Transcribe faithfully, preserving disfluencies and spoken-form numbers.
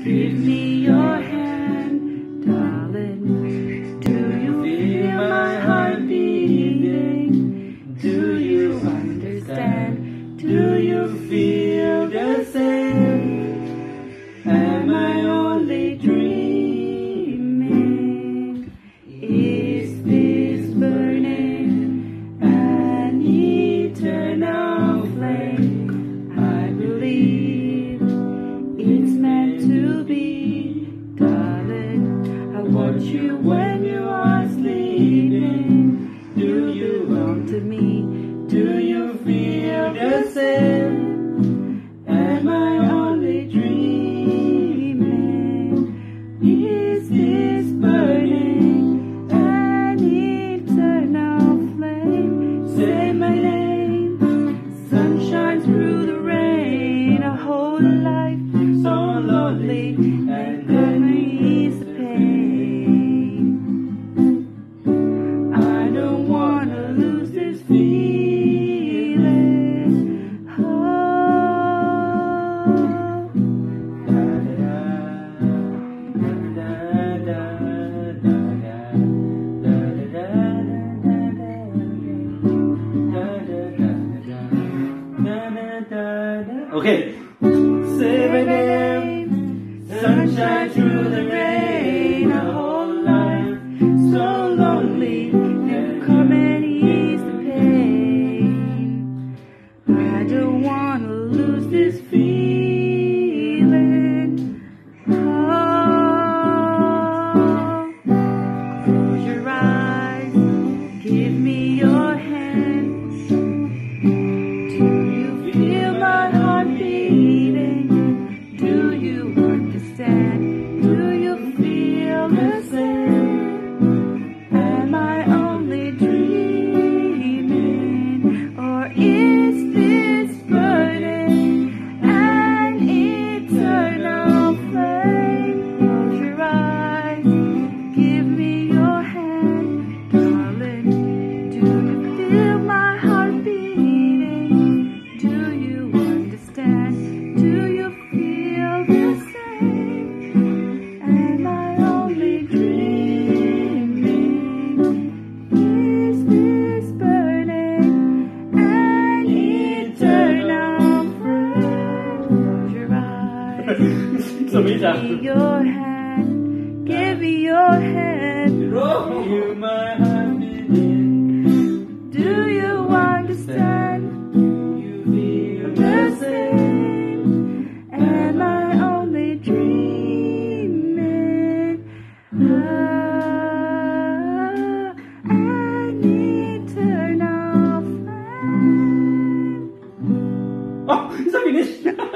Give me your hand, darling. Do you feel my heart beating? Do you understand? Do you feel the same? Am I only dreaming? Is this burning an eternal flame? I believe it's meant to be, darling. I watch you when you are sleeping. Do you belong to me? Do you feel the same? Am I only dreaming? Is this burning an eternal flame? Say my name. Sunshine through the rain. A whole life so lonely, and then ease the pain. I don't wanna lose this feeling. Oh, da da da da da da da da da. Okay. Say my name. Sunshine through the rain. A whole life so lonely, and come and ease the pain. I don't wanna lose this feeling. Oh, close your eyes. Give me your hand. Do you feel my heart beating? Do you understand? Do you feel the same? Am I only dreaming? Or is this burning an eternal flame? Close your eyes. Give me your hand, darling. Do you feel my heart beating? Do you understand? Do you feel the same? Am I only dreaming? Is this burning an eternal flame? Close your eyes. Give me your hand. Give me your hand. You my heart beating. Do you understand? Do you feel the same? Am I only dreaming? Ah, an eternal flame. Oh, it's not finished.